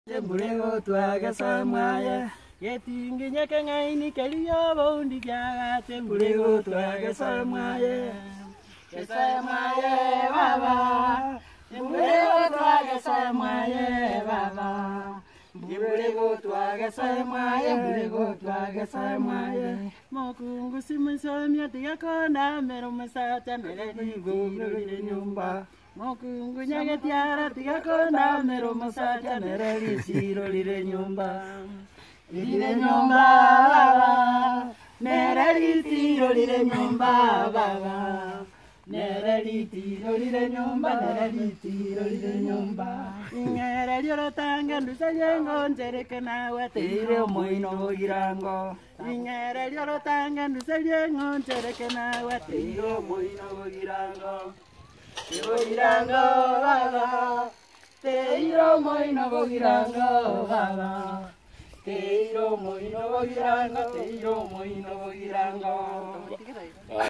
Temburego twagesa mwaye yetinginya kengaini keliyo bondi kyaga temburego twagesa mwaye gesa mwaye baba temburego twagesa mwaye baba temburego twagesa mwaye temburego twagesa mwaye mokungu simusomya tigakonda mero musata mereni gurire nyumba mokungu nyagetiara tigakonda mero musata mereni siro lire nyumba baba mereni siro lire nyumba baba mereni siro lire nyumba mereni siro lire nyumba ingere lyorotanga ndusayengo njereke nawe teire moino bogirango ingere lyorotanga ndusayengo njereke nawe teire moino bogirango bogirango baba teiro moino bogirango baba teiro moino bogirango teiro moino bogirango